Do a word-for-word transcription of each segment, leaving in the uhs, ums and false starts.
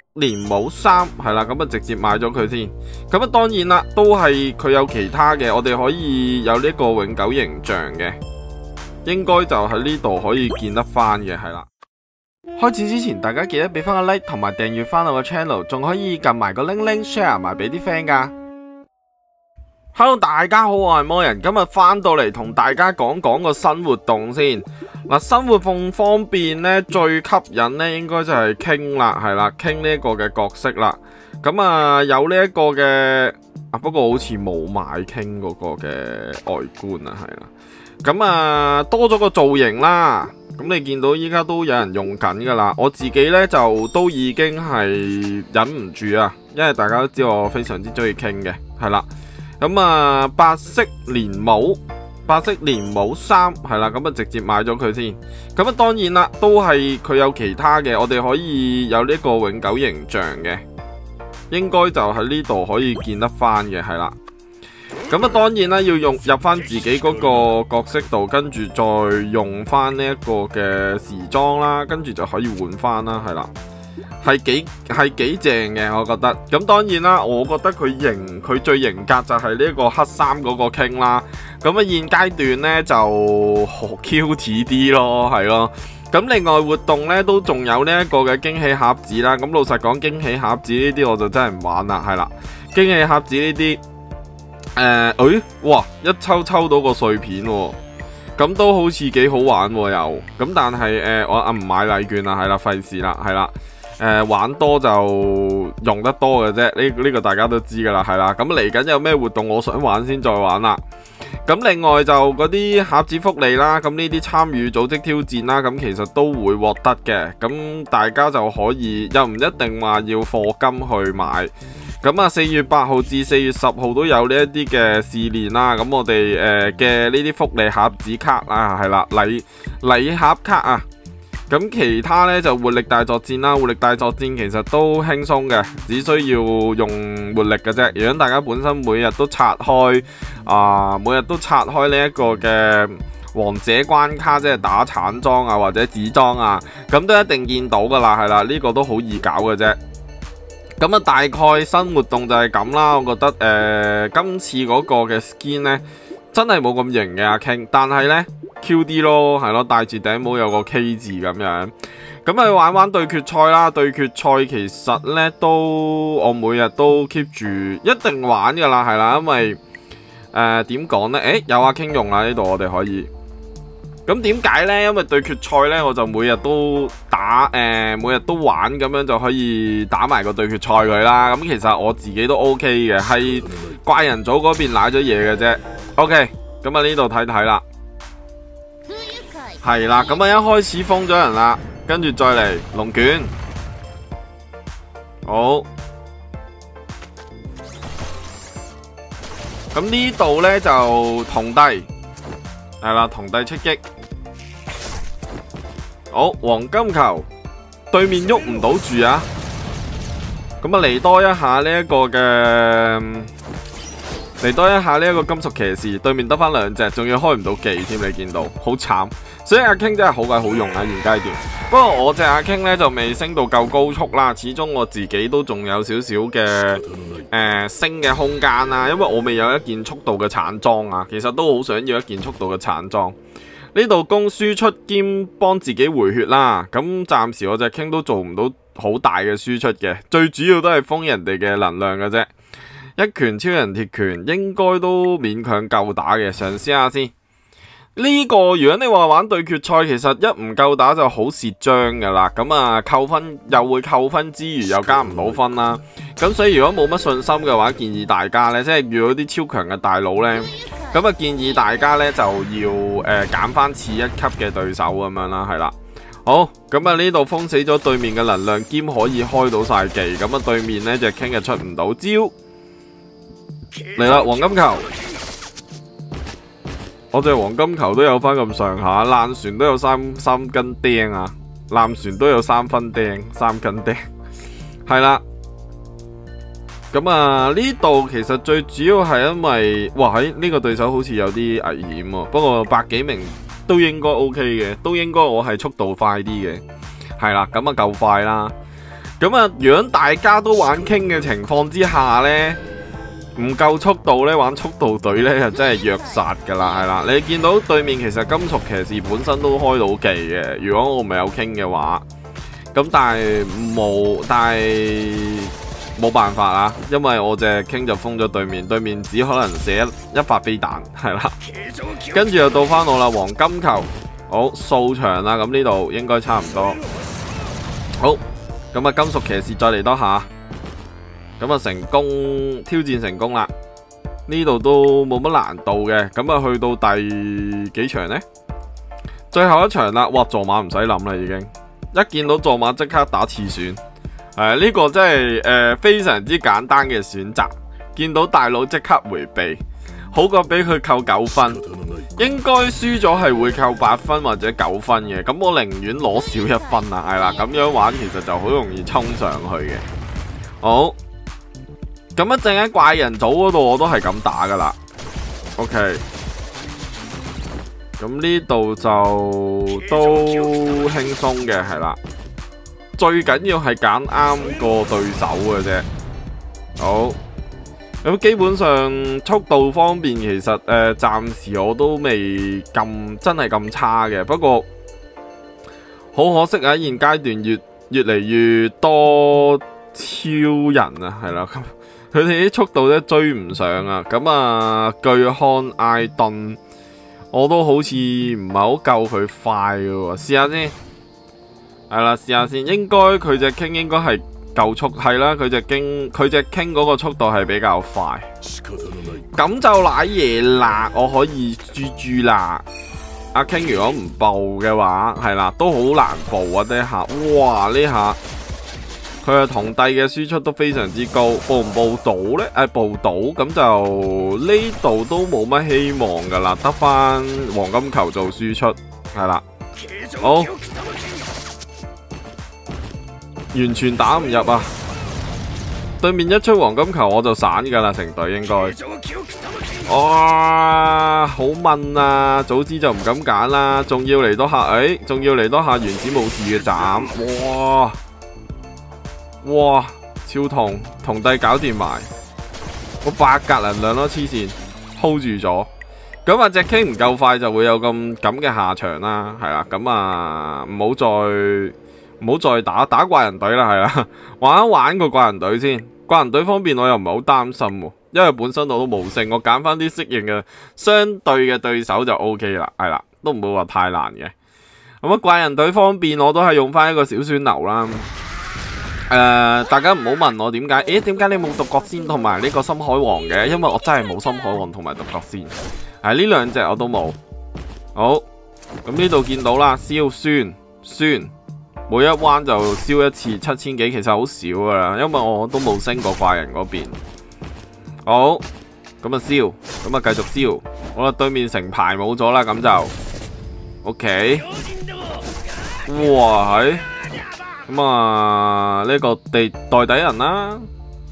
連帽三係啦，咁啊直接買咗佢先。咁啊當然啦，都係佢有其他嘅，我哋可以有呢個永久形象嘅，應該就喺呢度可以見得翻嘅，係啦。開始之前，大家記得俾翻個 like 同埋訂閱翻我個 channel， 仲可以撳埋個鈴鈴 share 埋俾啲 friend 噶。Hello， 大家好，我係魔人，今日翻到嚟同大家講講個新活動先。嗱，新活動方面呢，最吸引呢應該就係King啦，係啦，King呢一個嘅角色啦。咁啊，有呢一個嘅啊，不過好似冇買King嗰個嘅外觀啊，係啦。咁啊，多咗個造型啦。咁你見到依家都有人用緊噶啦，我自己呢，就都已經係忍唔住啊，因為大家都知道我非常之中意King嘅，係啦。咁啊，白色連帽，白色連帽衫係啦，咁啊直接買咗佢先。咁啊當然啦，都係佢有其他嘅，我哋可以有呢個永久形象嘅，應該就喺呢度可以見得翻嘅，係啦。咁啊當然啦，要用入翻自己嗰個角色度，跟住再用翻呢一個嘅時裝啦，跟住就可以換翻啦，係啦。係幾係幾正嘅，我覺得。咁當然啦，我覺得佢型，佢最型格就係呢個黑衫嗰個King啦。咁啊現階段呢就好 cute 啲咯，係咯。咁另外活動呢都仲有呢一個嘅驚喜盒子啦。咁老實講，驚喜盒子呢啲我就真係唔玩啦，係啦。驚喜盒子呢啲，誒、呃，誒、哎，哇，一抽抽到個碎片喎，咁都好似幾好玩喎又。咁但係誒、呃，我啊唔買禮券啦，係啦，費事啦，係啦。誒、呃，玩多就用得多嘅啫，呢、這、呢個大家都知噶啦，係啦。咁嚟緊有咩活動我想玩先再玩啦。咁另外就嗰啲盒子福利啦，咁呢啲參與組織挑戰啦，咁其實都會獲得嘅。咁大家就可以又唔一定話要課金去買。咁啊，四月八號至四月十號都有呢一啲嘅試練啦。咁我哋誒嘅呢啲福利盒子卡啊，係啦，禮禮盒卡啊。咁其他呢，就活力大作戰啦，活力大作戰其實都輕鬆嘅，只需要用活力嘅啫。如果大家本身每日都拆開啊、呃，每日都拆開呢一個嘅王者關卡，即係打橙裝啊或者紫裝啊，咁都一定見到噶啦，係啦，呢、這個都好易搞嘅啫。咁啊，大概新活動就係咁啦。我覺得誒、呃，今次嗰個嘅 skin 呢，真係冇咁型嘅阿 King， 但係呢 Q 啲咯，係咯，戴住頂帽有個 K 字咁樣，咁去玩玩對決賽啦。對決賽其實呢都我每日都 keep 住一定玩噶啦，係啦，因為誒點講呢？誒有阿 King 用啦，呢度我哋可以。咁點解呢？因為對決賽呢，我就每日都打誒、呃，每日都玩，咁樣就可以打埋個對決賽佢啦。咁其實我自己都 OK 嘅，係怪人組嗰邊瀨咗嘢嘅啫。OK， 咁啊呢度睇睇啦。係啦，咁啊一開始封咗人啦，跟住再嚟龍捲，好。咁呢度呢，就銅帝，係啦，銅帝出擊，好，黃金球，對面喐唔到住啊，咁啊嚟多一下呢一個嘅。嚟多一下呢一個金屬騎士，對面得翻兩隻，仲要開唔到技添，你見到好慘。所以阿 King 真係好鬼好用啊，現階段。不過我隻阿 King 呢就未升到夠高速啦，始終我自己都仲有少少嘅誒升嘅空間啦，因為我未有一件速度嘅橙裝啊，其實都好想要一件速度嘅橙裝。呢度攻輸出兼幫自己回血啦，咁暫時我隻 King 都做唔到好大嘅輸出嘅，最主要都係封人哋嘅能量嘅啫。一拳超人鐵拳應該都勉強夠打嘅，嘗試下先。呢、這個如果你話玩對決賽，其實一唔夠打就好蝕章噶啦。咁啊扣分又會扣分之餘又加唔到分啦。咁所以如果冇乜信心嘅話，建議大家呢，即係遇到啲超強嘅大佬呢，咁啊建議大家呢就要誒揀翻次一級嘅對手咁樣啦，係啦。好，咁啊呢度封死咗對面嘅能量兼可以開到晒技，咁啊對面呢隻 King 就出唔到招。嚟啦，黃金球，我隻黃金球都有翻咁上下，爛船都有三三根釘啊，爛船都有三分釘，三根釘，係啦。咁啊呢度其實最主要係因為，哇喺呢個對手好似有啲危險喎，不過百幾名都應該 OK 嘅，都應該我係速度快啲嘅，係啦，咁啊夠快啦。 咁啊，如果大家都玩傾嘅情況之下呢，唔夠速度呢，玩速度隊呢，就真係虐殺噶啦，係啦。你見到對面其實金屬騎士本身都開到技嘅，如果我唔係有傾嘅話，咁但係冇，但係冇辦法啦，因為我隻傾就封咗對面，對面只可能射一一發飛彈，係啦。跟住又到翻我啦，黃金球，好掃場啦，咁呢度應該差唔多，好。咁啊，金屬騎士再嚟多下，咁啊成功挑戰成功啦！呢度都冇乜難度嘅，咁啊去到第幾場呢？最後一場啦！哇，坐馬唔使諗啦，已經一見到坐馬即刻打次選，誒呢個真係誒非常之簡單嘅選擇，見到大佬即刻回避，好過俾佢扣九分。應該輸咗係會扣八分或者九分嘅，咁我寧願攞少一分啊，係啦，咁樣玩其實就好容易衝上去嘅。好，咁一陣喺怪人組嗰度我都係咁打噶啦。OK， 咁呢度就都輕鬆嘅，係啦，最緊要係揀啱個對手嘅啫。好。咁基本上速度方面，其實誒暫時我都未咁真係咁差嘅。不過好可惜啊，現階段越越嚟越多超人啊，係啦，佢哋啲速度咧追唔上啊。咁啊，巨漢艾頓我都好似唔係好夠佢快嘅喎，試下先。係啦，試下先，應該佢隻傾應該係。夠速係啦，佢隻傾佢隻傾嗰個速度係比較快，咁就瀨嘢啦，我可以豬豬啦。阿傾如果唔報嘅話，係啦，都好難報啊！呢下，哇呢下，佢嘅同帝嘅輸出都非常之高，報唔報到呢？誒、哎，報到咁就呢度都冇乜希望噶啦，得翻黃金球做輸出，係啦，好。完全打唔入啊！對面一出黃金球我就散噶啦，成隊應該。哇，好悶啊！早知就唔敢揀啦，仲要嚟多下，誒、哎，仲要嚟多下原子武士嘅斬，哇哇，超痛，同帝搞掂埋，我八格能量咯，黐線 hold 住咗。咁啊，隻 King 唔夠快就會有咁咁嘅下場啦，係啦，咁啊唔好再。唔好再打打怪人隊啦，係啦，玩一玩個怪人隊先。怪人隊方面我又唔係好擔心，因為本身我都冇勝，我揀翻啲適應嘅相對嘅對手就 O K 啦，係啦，都唔會話太難嘅。咁啊，怪人隊方面我都係用翻一個小酸流啦。誒、呃，大家唔好問我點解，誒，點解你冇獨角仙同埋呢個深海王嘅？因為我真係冇深海王同埋獨角仙，係呢兩隻我都冇。好，咁呢度見到啦，燒酸酸。每一彎就燒一次七千幾，其實好少噶啦，因為我都冇升過怪人嗰邊。好，咁啊燒，咁啊繼續燒。好啦，對面成排冇咗啦，咁就 OK。哇，係咁啊呢個地代底人啦，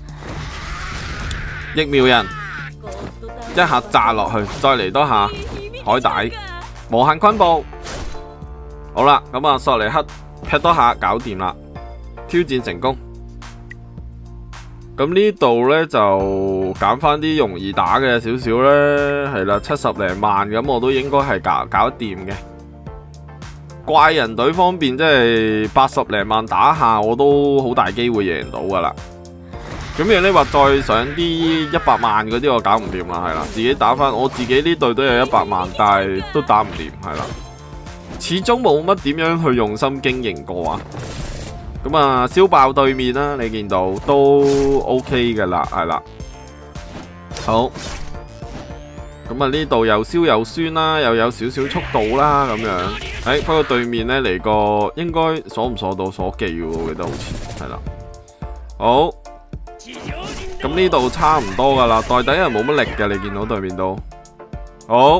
疫苗人一下炸落去，再嚟多下海帶無限昆布。好啦，咁啊索尼克。劈多下搞掂啦，挑戰成功。咁呢度呢，就揀翻啲容易打嘅少少呢，係啦，七十零萬咁我都應該係搞搞掂嘅。怪人隊方面即係八十零萬打下，我都好大機會贏到噶啦。咁樣你話再上啲一百萬嗰啲我搞唔掂啦，係啦，自己打翻我自己呢隊都有一百萬，但係都打唔掂，係啦。始終冇乜點樣去用心經營過啊，咁啊燒爆對面啦，你見到都 OK 噶啦，係啦，好，咁啊呢度又燒又酸啦，又有少少速度啦，咁樣，誒、哎，不過對面呢嚟個應該鎖唔鎖到鎖技嘅，我記得好似係啦，好，咁呢度差唔多噶啦，代底人冇乜力嘅，你見到對面都好。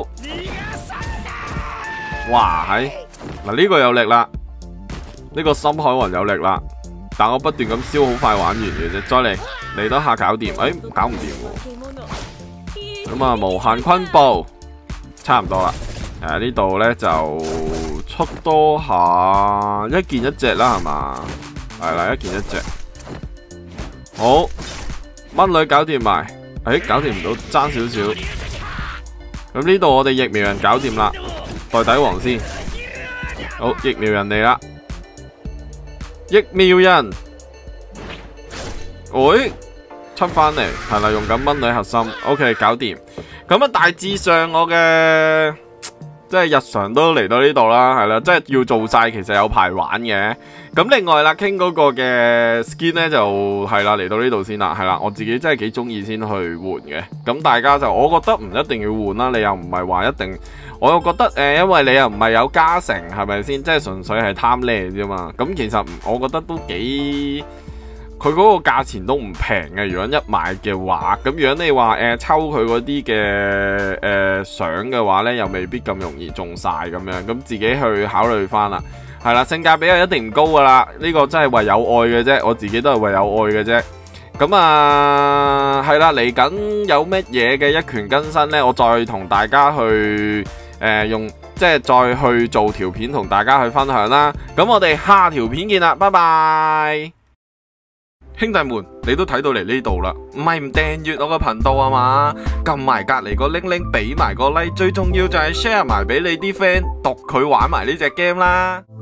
哇，係嗱呢個有力啦，呢、這個深海雲有力啦，但我不斷咁燒，好快玩完嘅啫。再嚟嚟多下搞掂，誒、哎、搞唔掂喎。咁啊無限昆布差唔多啦。誒、啊、呢度咧就出多下一件一隻啦，係嘛？係啦，一件一隻。 好，蚊女搞掂埋，誒，搞掂唔到，爭少少。咁呢度我哋疫苗人搞掂啦，袋底王先。好，疫苗人嚟啦，疫苗人，喂，出翻嚟，係啦，用緊蚊女核心 ，OK， 搞掂。咁啊，大致上我嘅即係日常都嚟到呢度啦，係啦，即係要做晒，其實有排玩嘅。咁另外啦，傾嗰個嘅 skin 咧就係啦，嚟到呢度先啦，係啦，我自己真係幾中意先去換嘅。咁大家就我覺得唔一定要換啦，你又唔係話一定，我又覺得誒、呃，因為你又唔係有加成，係咪先？即係純粹係貪靚啫嘛。咁其實我覺得都幾。佢嗰個價錢都唔平嘅，如果一買嘅話，咁如果你話誒、呃、抽佢嗰啲嘅誒相嘅話呢，又未必咁容易中晒咁樣，咁自己去考慮翻啦。係啦，性價比又一定唔高噶啦，呢、這個真係為有愛嘅啫，我自己都係為有愛嘅啫。咁啊，係啦，嚟緊有乜嘢嘅一拳更新呢？我再同大家去誒、呃、用，即係再去做條片同大家去分享啦。咁我哋下條片見啦，拜拜。兄弟們，你都睇到嚟呢度啦，唔係唔訂閱我個頻道啊嘛？撳埋隔籬個鈴鈴，俾埋個 like，最重要就係 share 埋俾你啲 friend，讀佢玩埋呢隻 game 啦。